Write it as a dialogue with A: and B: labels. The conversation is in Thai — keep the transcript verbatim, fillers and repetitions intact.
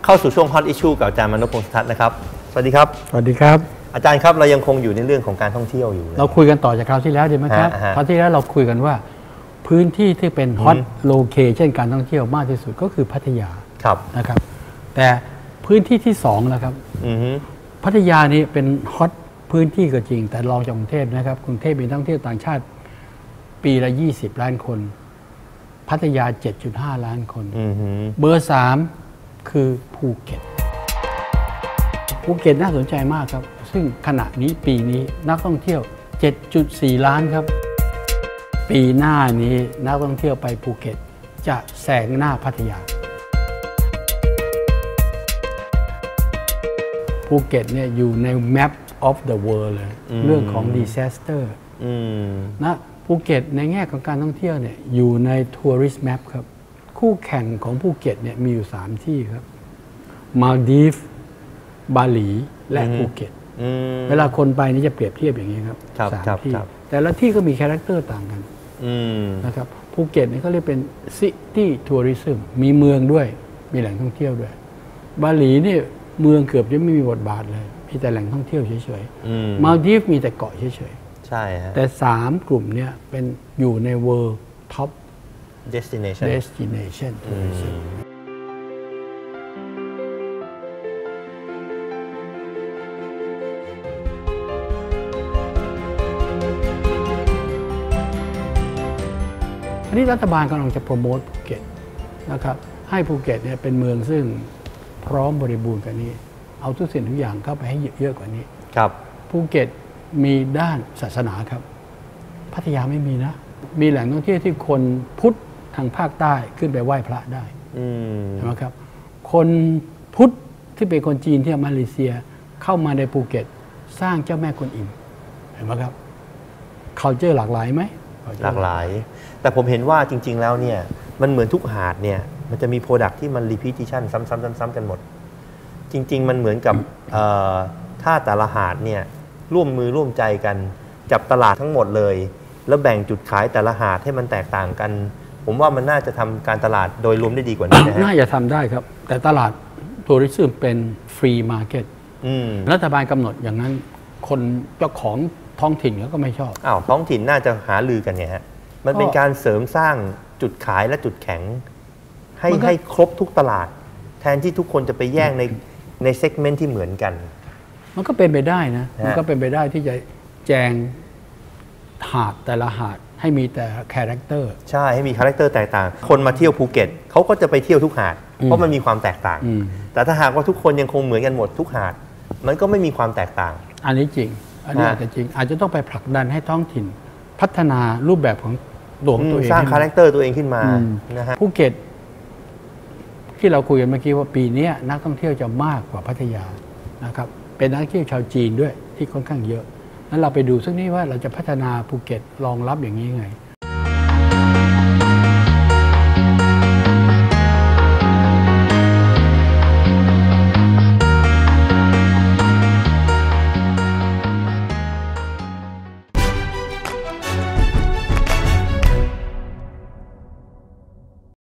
A: เข้าสู่ช่วง Hot Issue กับอาจารย์มนพ พงษ์สุทัศน์นะครับสวัสดีครับ
B: สวัสดีครับ
A: อาจารย์ครับเรายังคงอยู่ในเรื่องของการท่องเที่ยวอยู่
B: เราคุยกันต่อจากคราวที่แล้วดีไหมครับคราวที่แล้วเราคุยกันว่าพื้นที่ที่เป็น Hot Location การท่องเที่ยวมากที่สุดก็คือพัทยานะครับแต่พื้นที่ที่สองแล้วครับพัทยานี่เป็นฮอตพื้นที่ก็จริงแต่รองจากกรุงเทพนะครับกรุงเทพมีนักท่องเที่ยวต่างชาติปีละยี่สิบล้านคนพัทยา เจ็ดจุดห้า ล้านคนเบอร์สามคือภูเก็ตภูเก็ตน่าสนใจมากครับซึ่งขณะนี้ปีนี้นักท่องเที่ยว เจ็ดจุดสี่ ล้านครับปีหน้านี้นักท่องเที่ยวไปภูเก็ตจะแซงหน้าพัทยาภูเก็ตเนี่ยอยู่ใน map of the world เลยเรื่องของ disaster นะภูเก็ตในแง่ของการท่องเที่ยวเนี่ยอยู่ใน tourist map ครับคู่แข่งของภูเก็ตเนี่ยมีอยู่สามที่ครับมาลดีฟบาหลีและภูเก็ตเวลาคนไปนี่จะเปรียบเทียบอย่างนี้ครับสามที่แต่ละที่ก็มีคาแรคเตอร์ต่างกันนะครับภูเก็ตนี่เขาเรียกเป็น city tourism มีเมืองด้วยมีแหล่งท่องเที่ยวด้วยบาหลีนี่เมืองเกือบจะไม่มีบทบาทเลยมีแต่แหล่งท่องเที่ยวเฉยๆมาลดีฟมีแต่เกาะเฉยๆใช่ฮะแต่สามกลุ่มเนี้ยเป็นอยู่ใน world top
A: destination
B: destination tourism อันนี้รัฐบาลกำลังจะโปรโมทภูเก็ตนะครับให้ภูเก็ตเนี่ยเป็นเมืองซึ่งพร้อมบริบูรณ์กว่านี้เอาทุกสิ่งทุกอย่างเข้าไปให้เยอะกว่านี้ครับภูเก็ตมีด้านศาสนาครับพัทยาไม่มีนะมีแหล่งท่องเที่ยวที่คนพุทธทางภาคใต้ขึ้นไปไหว้พระได้ใช่ไหมครับคนพุทธที่เป็นคนจีนที่มาเลเซียเข้ามาในภูเก็ตสร้างเจ้าแม่กวนอิมเห็นไหมครับ culture หลากหลายไหม
A: หลากหลายแต่ผมเห็นว่าจริงๆแล้วเนี่ยมันเหมือนทุกหาดเนี่ยมันจะมีโปรดักที่มัน repetition ซ้ำๆๆกันหมดจริงๆมันเหมือนกับถ้าแต่ละหาดเนี่ยร่วมมือร่วมใจกันจับตลาดทั้งหมดเลยแล้วแบ่งจุดขายแต่ละหาดให้มันแตกต่างกันผมว่ามันน่าจะทำการตลาดโดยรวมได้ดีกว่านี้นะฮะ
B: น่าจะทำได้ครับแต่ตลาดทัวริซึมเป็นฟรีมาร์เก็ตรัฐบาลกำหนดอย่างนั้นคนเจ้าของท้องถิ่นเขาก็ไม่ชอบ
A: อ้าวท้องถิ่นน่าจะหาลือกันไงฮะมันเป็นการเสริมสร้างจุดขายและจุดแข็งให้ให้ครบทุกตลาดแทนที่ทุกคนจะไปแย่งในในเซกเมนต์ที่เหมือนกัน
B: มันก็เป็นไปได้นะมันก็เป็นไปได้ที่จะแจงหาดแต่ละหาดให้มีแต่คาแรคเตอร์
A: ใช่ให้มีคาแรคเตอร์แตกต่างคนมาเที่ยวภูเก็ตเขาก็จะไปเที่ยวทุกหาดเพราะมันมีความแตกต่างแต่ถ้าหากว่าทุกคนยังคงเหมือนกันหมดทุกหาดมันก็ไม่มีความแตกต่าง
B: อันนี้จริงอันนี้อาจจะจริงอาจจะต้องไปผลักดันให้ท้องถิ่นพัฒนารูปแบบของตัวตัวเอง
A: สร้างคาแรคเตอร์ตัวเองขึ้นมานะฮะ
B: ภูเก็ตที่เราคุยกันเมื่อกี้ว่าปีนี้นักท่องเที่ยวจะมากกว่าพัทยานะครับเป็นนักท่องเที่ยวชาวจีนด้วยที่ค่อนข้างเยอะนั้นเราไปดูสักนิดว่าเราจะพัฒนาภูเก็ตรองรับอย่างนี้ไง